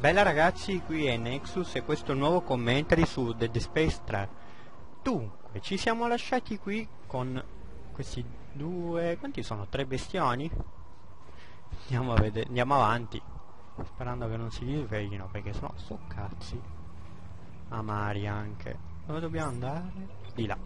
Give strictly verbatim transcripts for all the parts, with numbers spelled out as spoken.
Bella ragazzi, qui è Nexus e questo è un nuovo commentary su Dead Space tre. Dunque, ci siamo lasciati qui con questi due... quanti sono? Tre bestioni? Andiamo a vedere, andiamo avanti, sperando che non si risveglino, perché sennò so cazzi amari anche. Dove dobbiamo andare? Di là.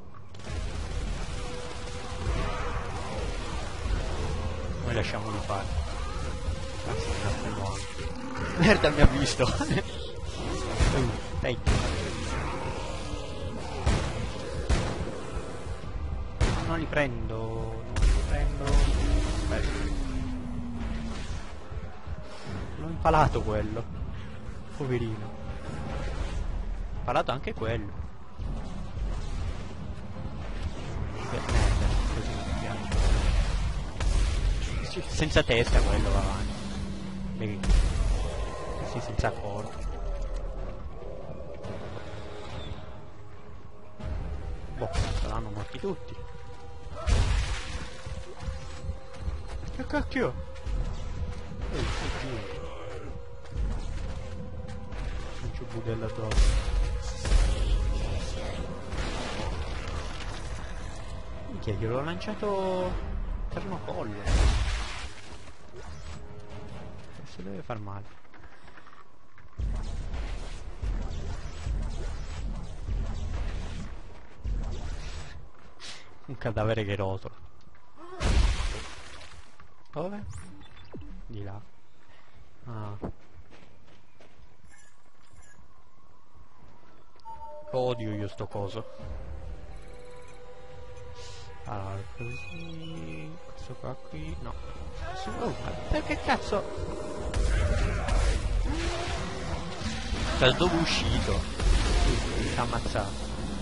Noi lasciamoli fare. Cazzo, mi dà buono. Merda, mi ha visto. uh, dai. Non li prendo, non li prendo. Aspetta. L'ho impalato quello. Poverino. Ho impalato anche quello. Merda, così mi piace. Senza testa quello va avanti. Vedi? Sì, senza corpo. Boh, saranno morti tutti. Che cacchio? Ehi, che non c'è budella addosso. Minchia, gliel'ho lanciato termocollo. Si deve far male. Un cadavere che rotola. Dove? Di là. Ah. Odio io sto coso. Allora, così... questo qua qui... no. Oh, perché cazzo? Da dove è uscito? Mi ha ammazzato.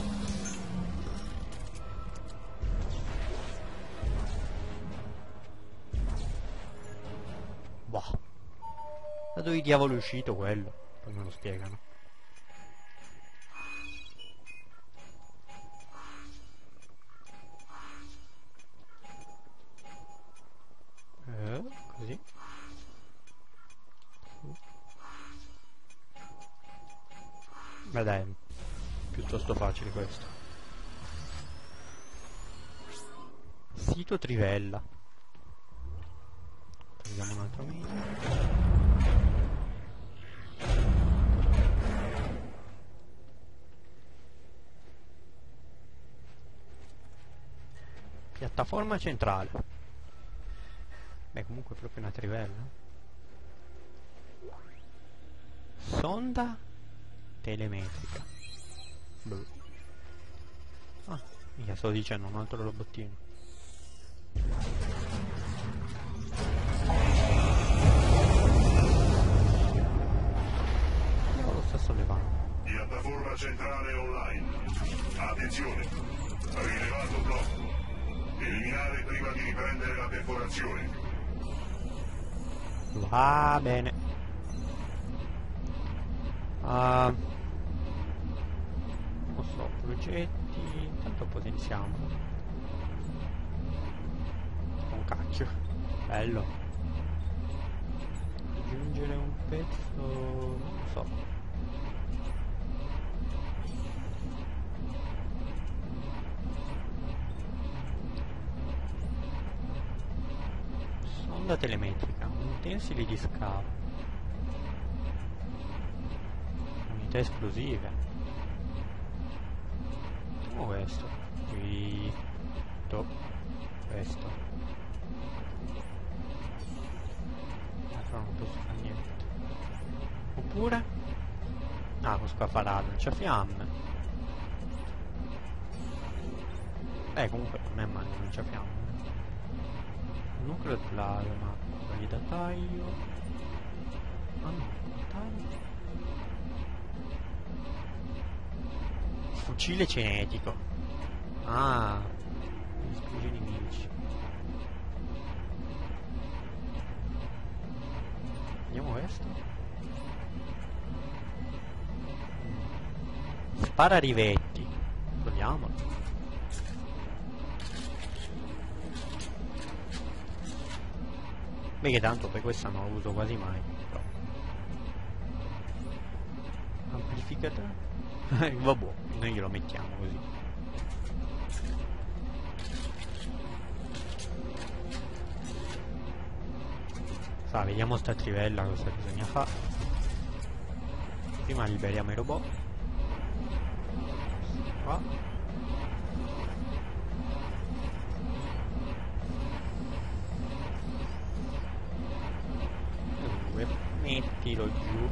Boh. Da dove diavolo è uscito quello? Poi me lo spiegano. Eh, così. Beh dai, piuttosto facile questo. Sito Trivella. Prendiamo un altro video. Piattaforma centrale. Beh, comunque è proprio una trivella. Sonda telemetrica. Boh. Ah, mica sto dicendo un altro robottino. Io lo sto sollevando. Piattaforma centrale online. Attenzione, rilevato blocco. Eliminare prima di riprendere la perforazione. Va bene. Uh, non so, progetti. Intanto potenziamo. Un cacchio. Bello. Aggiungere un pezzo. Non so. Sonda telemetrica, utensili di scavo, unità esplosive. Facciamo questo, questo, questo. Però non posso fare niente. Oppure? Ah, questo qua farà lanciafiamme. Eh, comunque non è male lanciafiamme. Nucleo di plasma, quelli da taglio. Ah no, taglio. Fucile cinetico. Ah, distrugge i nemici. Vediamo questo. Spara rivetti. Togliamolo. Beh, che tanto per questa non lo uso quasi mai, però. certificate. Vabbè, noi glielo mettiamo così. Sa, vediamo sta trivella cosa bisogna fare. Prima liberiamo i robot. Qua. Due, mettilo giù.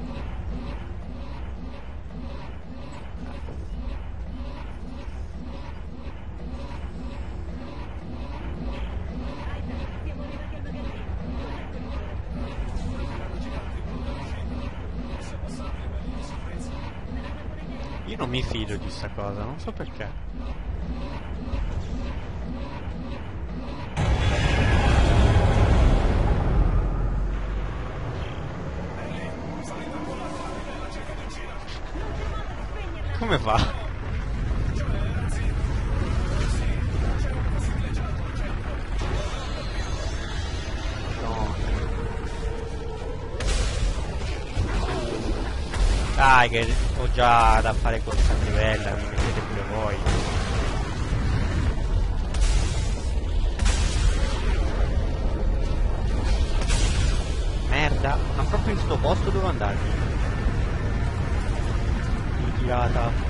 Io non mi fido di sta cosa, non so perché. Come fa? Dai che ho già da fare con questa trivella, mi mettete pure voi. Merda, ma proprio in sto posto devo andarmi. Ritirata.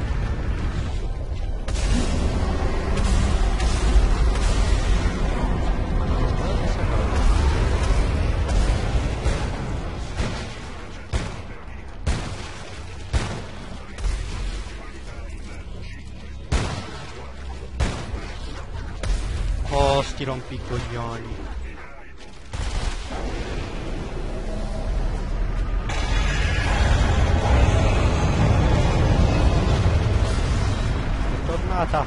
Oh, sti rompicoglioni. È tornata.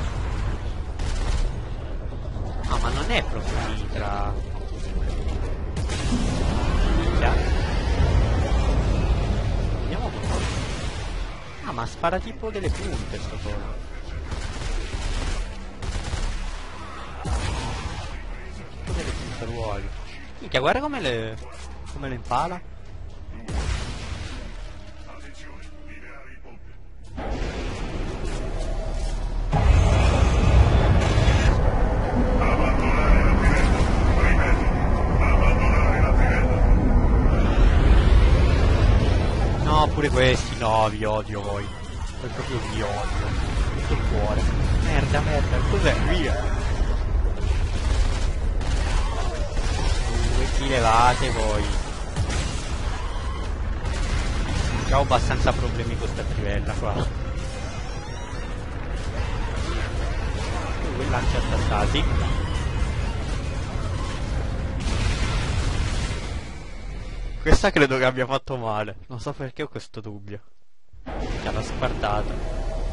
Ah, ma non è proprio mitra. Minchia. Vediamo un po'. Ah, ma spara tipo delle punte sto coso. Ruoli. Minchia, guarda come le come le impala. Attenzione, liberare il ponte. Abbandonare la trivella. Ripeto, abbandonare la trivella. No, pure questi, no, vi odio voi. Poi proprio vi odio. Tutto il cuore. Merda, merda, cos'è? Via. Vi levate voi. Già ho abbastanza problemi con sta trivella qua. Quel lancia attastati. Questa credo che abbia fatto male. Non so perché ho questo dubbio. Che l'ha spartata.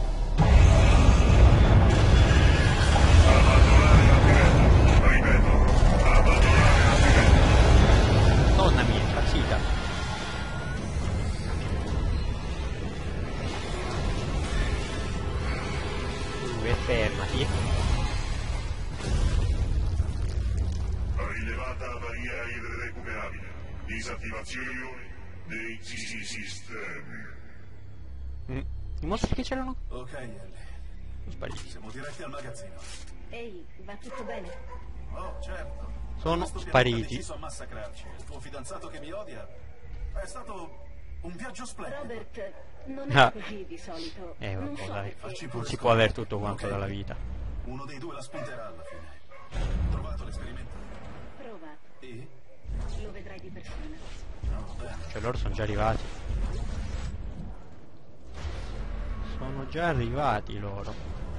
Donna mia, impazzita. Uh, e fermati. Rilevata avaria irrecuperabile. Disattivazione dei sistemi. Mm. Dimostri che c'erano? Ok, Ellie. Sbaglio. Siamo diretti al magazzino. Ehi, va tutto bene? Oh, certo. Sono Questo pianeta spariti. deciso a massacrarci. Il tuo fidanzato che mi odia è stato un viaggio splendido. Robert, non è Ah. così di solito. Eh non vabbè so dai, perché. non si può avere tutto quanto Ok. dalla vita. Uno dei due la spunterà alla fine. Trovato l'esperimento? Prova, E? lo vedrai di persona. No, bene. Cioè loro sono già arrivati. Sono già arrivati loro.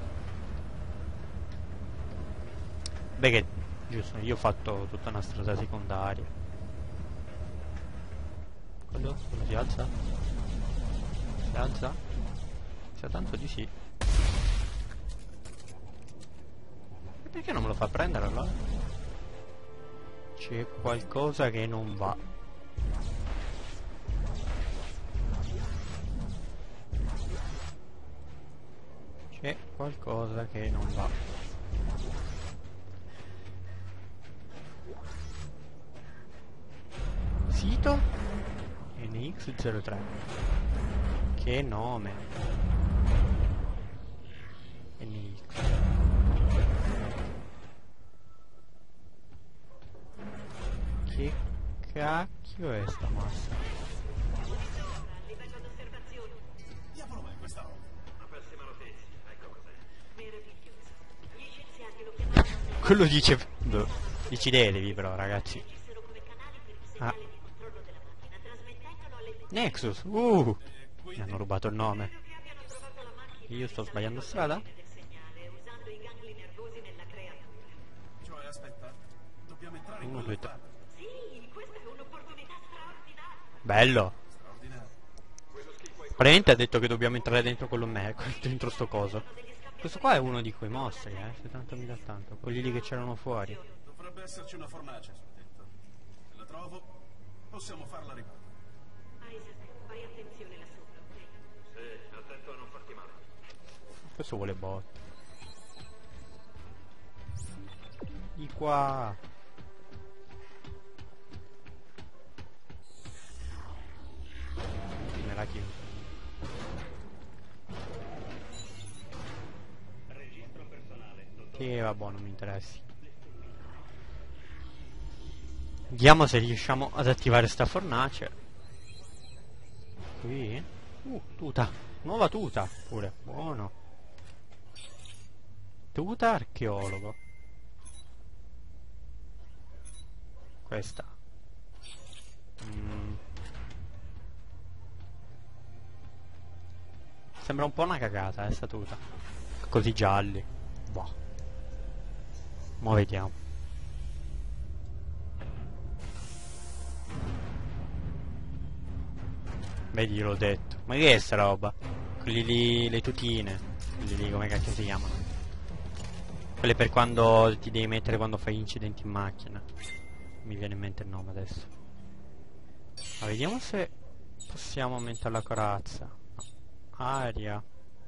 Beh che giusto, io ho fatto tutta una strada secondaria. Quello? Quello si alza? Si alza? Sa tanto di sì. E perché non me lo fa prendere allora? C'è qualcosa che non va. C'è qualcosa che non va. Sito N X zero tre. Che nome? N X. Che cacchio è sta massa? Diavolo è questa roba? Una pessima notizia, ecco cos'è. Meraviglioso. Gli scienziati lo chiamavano Quello dice... boh, decidetevi però, ragazzi. agissero come canali per il Ah. segnale di controllo della macchina, trasmettendolo alle Nexus, uh! E Mi quindi... hanno rubato il nome. che abbiano trovato la macchina Io sto sbagliando strada? del segnale usando i gangli nervosi nella creatura. Cioè, aspetta, dobbiamo entrare in Uno, quella due, tre. stanza. Sì, questa è un'opportunità straordinaria. Bello! Straordinario. Praticamente ha detto che dobbiamo entrare dentro quello me, dentro sto coso. Questo qua è uno di quei mostri, eh, se tanto mi dà tanto. Quelli lì che c'erano fuori. Dovrebbe esserci una fornace sul tetto. Se la trovo, possiamo farla arrivare. Isaac, fai attenzione là sopra, ok? Sì, attento a non farti male. Questo vuole bot. Di qua. Me la chiudo. Che vabbè, non mi interessi. Vediamo se riusciamo ad attivare sta fornace. Qui. Uh, tuta. Nuova tuta. Pure. Buono. Tuta archeologo. Questa. Mm. Sembra un po' una cagata, eh, sta tuta. Così gialli. Boh. Mo' vediamo. Vedi, l'ho detto. Ma che è sta roba? Quelli lì, le tutine. Quelli lì, come cacchio si chiamano? Quelle per quando ti devi mettere quando fai incidenti in macchina. Mi viene in mente il nome adesso. Ma vediamo se possiamo aumentare la corazza. No. Aria.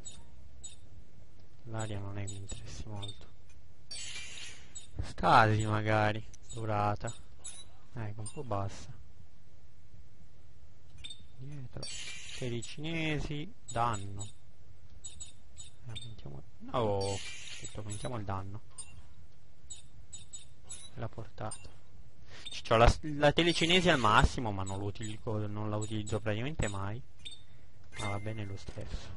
L'aria non è che mi interessi molto. Stasi magari. Durata. Ecco, un po' bassa. Dietro. Per i cinesi. Danno. Eh, aumentiamo... Oh, detto, aumentiamo il danno. E la portata. C'ho la, la telecinesi al massimo, ma non, lo utilizzo, non la utilizzo praticamente mai. Ma va bene lo stesso.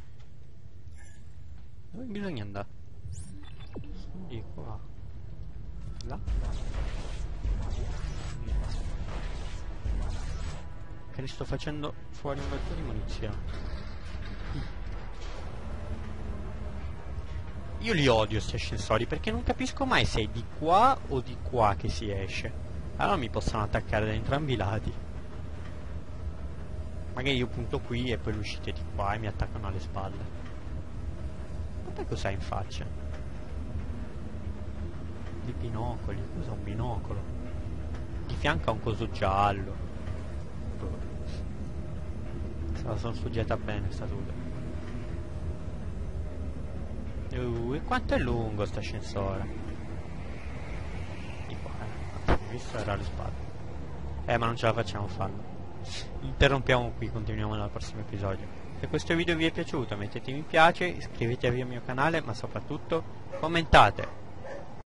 Dove bisogna andare? Di qua. Là? Che ne sto facendo fuori un bel po' di munizioni. Io li odio questi ascensori perché non capisco mai se è di qua o di qua che si esce. Allora mi possono attaccare da entrambi i lati. Magari io punto qui e poi lo uscite di qua e mi attaccano alle spalle. Ma poi cos'hai in faccia? Di binocoli, cos'è un binocolo? Di fianco a un coso giallo. Se la sono studiata bene sta tuta. Uh, e quanto è lungo sto ascensore? Di qua, eh. Ho visto era alle spalle. Eh, ma non ce la facciamo farlo. Interrompiamo qui, continuiamo nel prossimo episodio. Se questo video vi è piaciuto mettete mi piace, iscrivetevi al mio canale, ma soprattutto commentate.